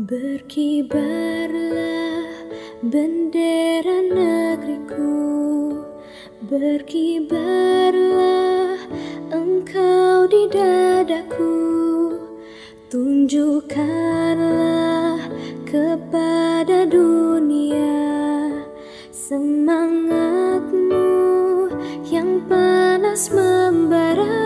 Berkibarlah bendera negeriku, berkibarlah engkau di dadaku. Tunjukkanlah kepada dunia semangatmu yang panas membara.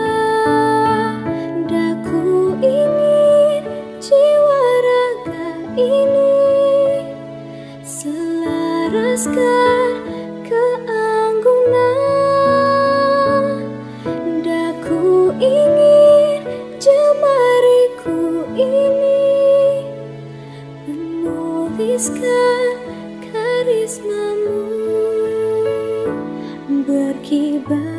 Daku ingin jiwa raga ini selaraskan keanggunan. Daku ingin jemariku ini menuliskan karismamu. Berkibar